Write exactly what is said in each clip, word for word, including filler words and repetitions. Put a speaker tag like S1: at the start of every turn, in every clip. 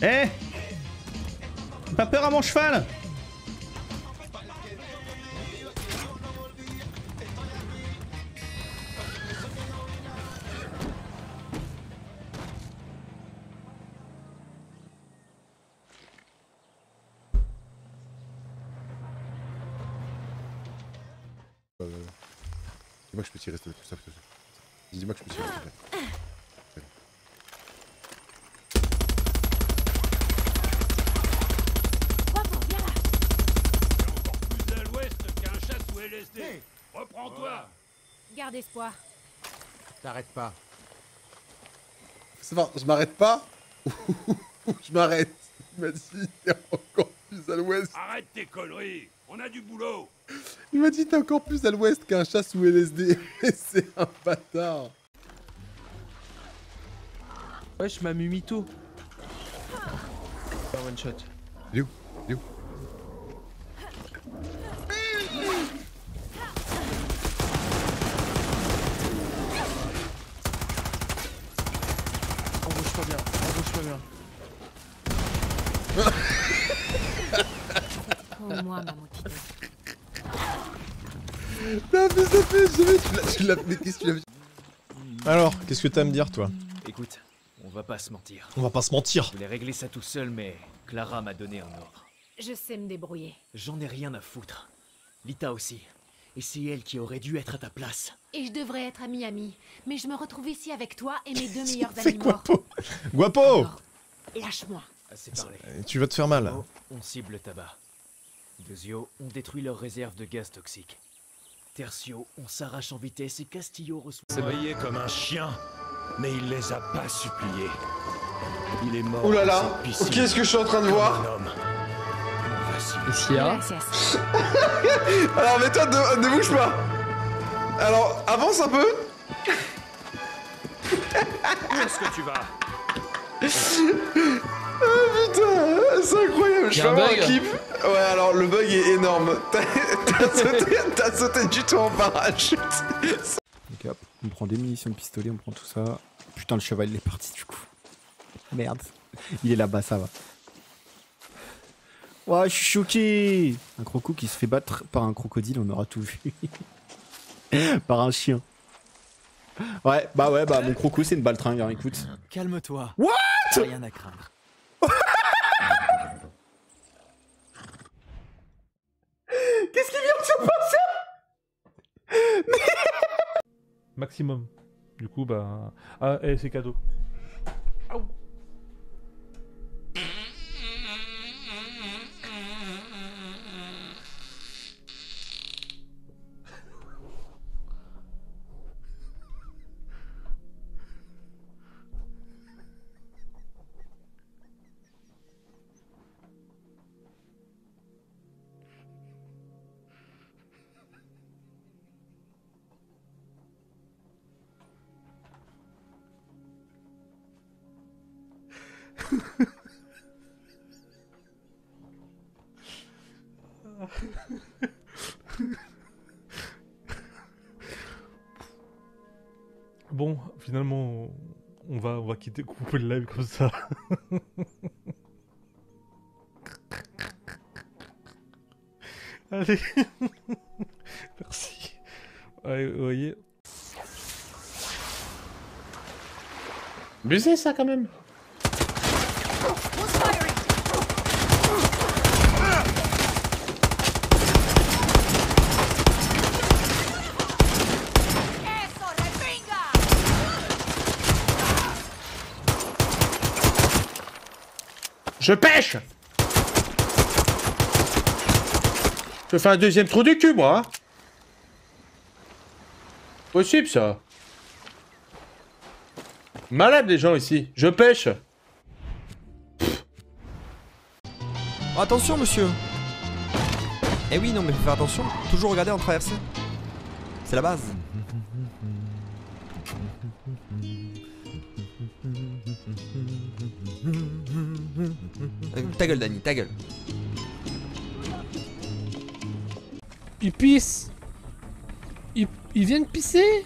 S1: Eh, pas peur à mon cheval.
S2: Euh, Dis-moi que je peux tirer, tout ça. Dis-moi que je peux tirer.
S3: Plus à l'ouest qu'un chat sous L S D. Hey, reprends-toi.
S4: Garde espoir.
S5: T'arrêtes pas.
S2: Ça va, je m'arrête pas. Je m'arrête. Il m'a dit, t'es encore plus à l'ouest.
S3: Arrête tes conneries. On a du boulot.
S2: Il m'a dit, t'es encore plus à l'ouest qu'un chat sous L S D. C'est un bâtard.
S5: Wesh, m'a mis mytho. Un one shot.
S2: Il est où? Il est où?
S5: Embauche-toi bien, embauche-toi bien.
S4: Au moins, ma motivée.
S2: Non mais ça fait jamais, tu l'as, mais qu'est-ce que tu l'as fait?
S6: Alors, qu'est-ce que t'as à me dire, toi?
S7: Écoute, on va pas se mentir.
S6: On va pas se mentir.
S7: Je voulais régler ça tout seul, mais Clara m'a donné un ordre.
S4: Je sais me débrouiller.
S7: J'en ai rien à foutre. Lita aussi. Et c'est elle qui aurait dû être à ta place.
S4: Et je devrais être à Miami. Mais je me retrouve ici avec toi et mes deux meilleurs
S6: Fais
S4: amis morts.
S6: Guapo. Guapo.
S4: Alors, lâche-moi.
S7: Assez parlé.
S6: Tu vas te faire mal.
S7: Oh, on cible le tabac. Deuxio, on détruit leurs réserves de gaz toxiques. Tertio, on s'arrache en vitesse et Castillo reçoit...
S3: C'est brillé comme un chien, mais il les a pas suppliés. Il est mort.
S8: Ouh là là, qu'est-ce que je suis en train de voir?
S5: Qu'est-ce qu'il y a?
S4: Gracias.
S8: Alors mets-toi, ne, ne bouge pas. Alors, avance un peu.
S3: Où est-ce que tu vas?
S8: Oh putain, c'est incroyable, je
S5: Y'a
S8: fais
S5: un
S8: avoir un
S5: bug
S8: clip. Ouais, alors le bug est énorme. T'as t'as sauté, t'as sauté du tout en parachute.
S9: Ok, hop, on prend des munitions de pistolet, on prend tout ça. Putain, le cheval il est parti du coup. Merde, il est là-bas, ça va. Ouah, je suis choqué. Un croco qui se fait battre par un crocodile, on aura tout vu. Par un chien. Ouais, bah ouais, bah mon croco c'est une baltringue, hein, écoute.
S7: Calme-toi.
S9: What?
S7: Rien à craindre.
S9: Qu'est-ce qui vient de se passer?
S10: Maximum. Du coup, bah... Ah, eh, c'est cadeau. Aouh. Bon, finalement, on va, on va quitter, couper le live comme ça. Allez, merci. Ouais, vous voyez.
S8: Busé ça quand même. Je pêche. Je fais un deuxième trou du cul, moi. Possible, ça. Malade, les gens, ici. Je pêche.
S9: Oh, attention, monsieur. Eh oui, non, mais faut faire attention. Toujours regarder en traversée. C'est la base. Euh, ta gueule, Dani, ta gueule.
S11: Il pisse. Il, il vient de pisser.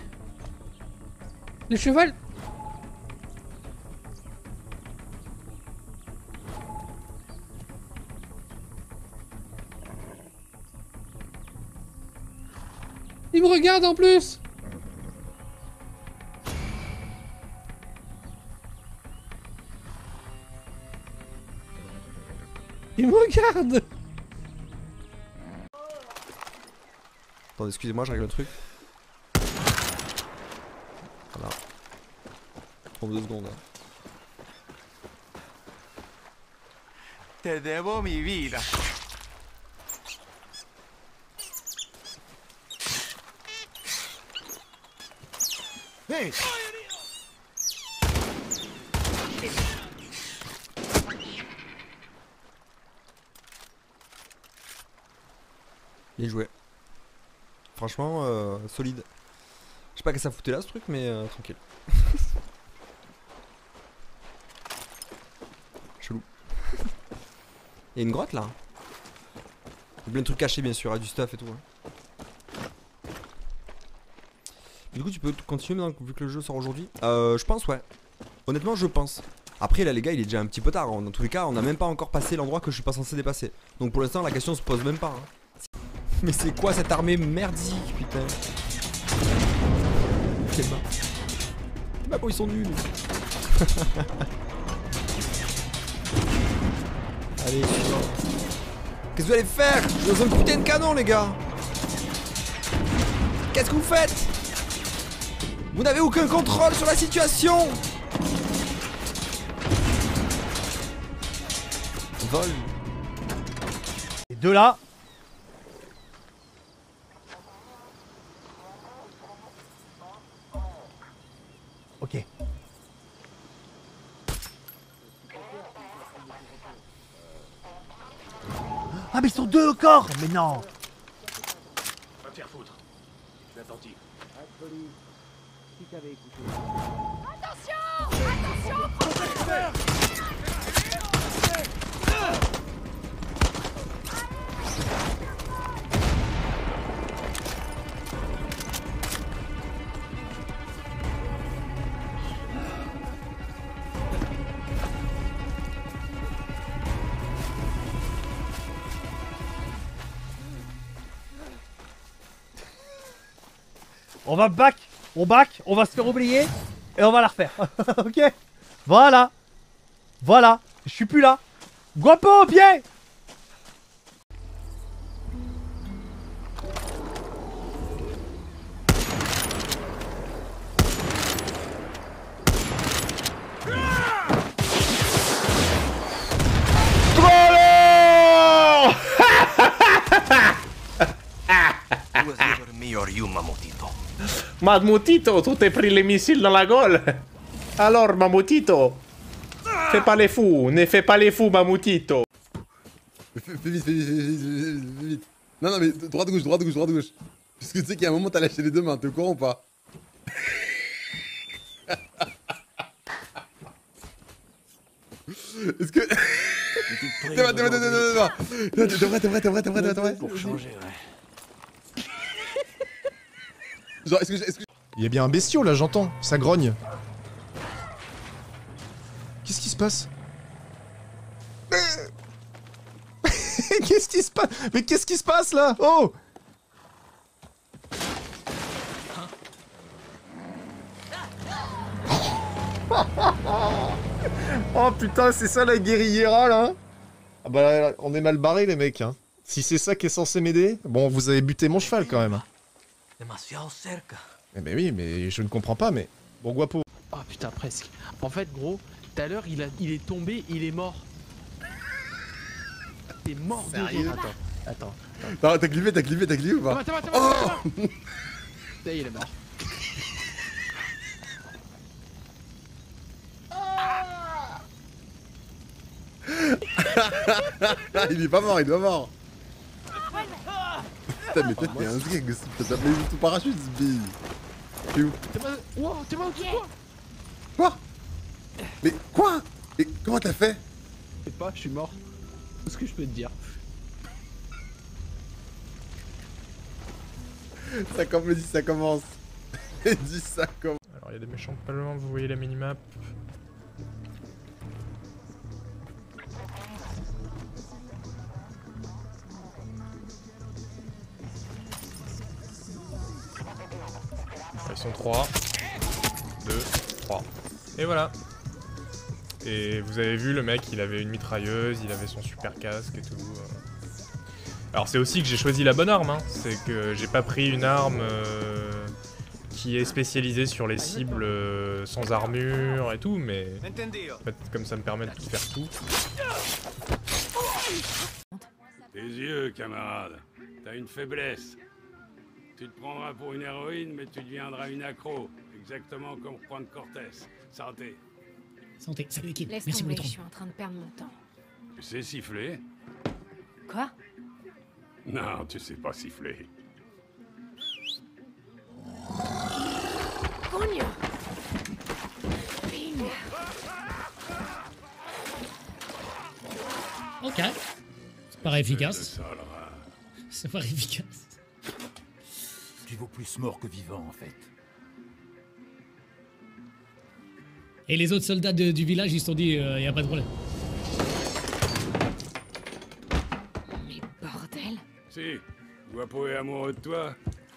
S11: Le cheval. Il me regarde en plus. Il me regarde.
S12: Attendez, excusez-moi, je règle le truc. Voilà. Prends deux secondes.
S13: Te debo mi vida. Hey.
S12: Bien joué. Franchement, euh, solide. Je sais pas que ça foutait là ce truc, mais euh, tranquille. Chelou. Il y a une grotte là. Il y a plein de trucs cachés bien sûr, il y a du stuff et tout. Hein. Du coup tu peux continuer maintenant vu que le jeu sort aujourd'hui. Euh, je pense ouais. Honnêtement je pense. Après là les gars il est déjà un petit peu tard. Dans tous les cas on n'a même pas encore passé l'endroit que je suis pas censé dépasser. Donc pour l'instant la question se pose même pas. Hein. Mais c'est quoi cette armée merdique putain. Quel bas. Bah bon ils sont nuls. Allez suivant. Qu'est-ce que vous allez faire? Je suis dans un putain de canon les gars. Qu'est-ce que vous faites? Vous n'avez aucun contrôle sur la situation. Vol.
S1: Les deux là. Ok. Ah mais ils sont deux au corps. Mais non.
S3: Va me faire foutre. Je suis attentif.
S4: Attention! Attention!
S1: On va back, on back, on va se faire oublier et on va la refaire. Ok. Voilà. Voilà. Je suis plus là. Guapo au pied.
S14: Mamutito, tu t'es pris les missiles dans la gueule. Alors, Mamutito, fais pas les fous, ne fais pas les fous, Mamutito.
S2: Fais vite, fais vite, fais vite, fais vite. Non, non, mais droite gauche, droite gauche, droite gauche. Parce que tu sais qu'il y a un moment, t'as lâché les deux mains, t'es au courant ou pas? Est-ce que. T'es vrai, t'es vrai, t'es vrai, t'es vrai, t'es vrai, t'es vrai, t'es vrai, t'es vrai.
S7: Pour changer, ouais.
S2: Genre, est-ce que, est-ce que...
S6: Il y a bien un bestiau là, j'entends. Ça grogne. Qu'est-ce qui se passe? Qu'est-ce qui se passe? Mais qu'est-ce qui se passe là? Oh! Oh putain, c'est ça la guérillera là? Ah bah on est mal barrés les mecs hein. Si c'est ça qui est censé m'aider, bon vous avez buté mon cheval quand même. Eh mais oui, mais je ne comprends pas mais... Bon Guapo.
S5: Oh putain presque. En fait gros, tout à l'heure il, a... il est tombé, il est mort. T'es mort de rire. Attends, attends.
S2: Non, t'as clippé, t'as clippé, t'as clippé ou pas?
S5: Attends, attends,
S2: Oh
S5: attends. Ça y est, il est mort.
S2: Il est pas mort, il doit mort. Putain, mais toi t'es un zig, t'as tapé ton parachute, ce bille. T'es où?
S5: T'es pas... Wow, t'es pas au-dessus de quoi?
S2: Quoi? Mais quoi? Et comment t'as fait?
S5: Je sais pas, je suis mort. C'est ce que je peux te dire.
S2: Ça comme me dit ça commence. Il dit ça commence.
S15: Alors il y a des méchants pas loin, vous voyez la minimap. Ils sont trois. deux, trois. Et voilà. Et vous avez vu, le mec, il avait une mitrailleuse, il avait son super casque et tout. Alors c'est aussi que j'ai choisi la bonne arme, hein. C'est que j'ai pas pris une arme euh, qui est spécialisée sur les cibles euh, sans armure et tout, mais en fait, comme ça me permet de faire tout.
S16: Tes yeux, camarade. T'as une faiblesse. Tu te prendras pour une héroïne, mais tu deviendras une accro. Exactement comme Juan Cortés. Santé.
S17: Santé, salut équipe,
S4: Laisse
S17: merci pour
S4: tomber,
S17: les
S4: je
S17: troncs.
S4: suis en train de perdre mon temps.
S16: Tu sais siffler?
S4: Quoi?
S16: Non, tu sais pas siffler.
S4: Cogne! Ping!
S17: Ok. Ça paraît efficace. Ça paraît efficace.
S13: Tu vaux plus mort que vivant, en fait.
S17: Et les autres soldats de- du village, ils se sont dit, il euh, y a pas de problème.
S4: Mais bordel!
S16: Si, Guapo est amoureux de toi.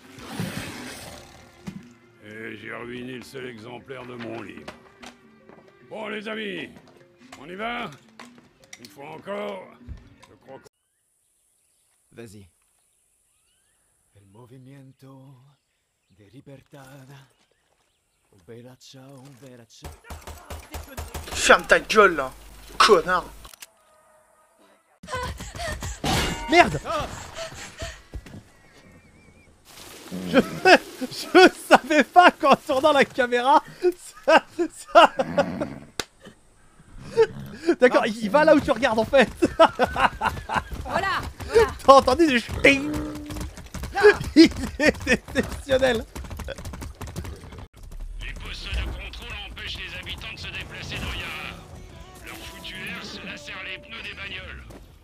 S16: Et j'ai ruiné le seul exemplaire de mon livre. Bon, les amis, on y va? Une fois encore, je crois que...
S7: Vas-y. El movimiento de libertad. Ubera ciao, ubera ciao.
S18: Ferme ta gueule là, connard.
S1: Merde. Je, je savais pas qu'en tournant la caméra, ça... ça... D'accord, il, il va là où tu regardes en fait.
S4: Voilà,
S1: T'as entendu du ch'ting. Il est exceptionnel.
S16: Les postes de contrôle empêchent les habitants de se déplacer dans Yara. Leur foutu air se lacère les pneus des bagnoles.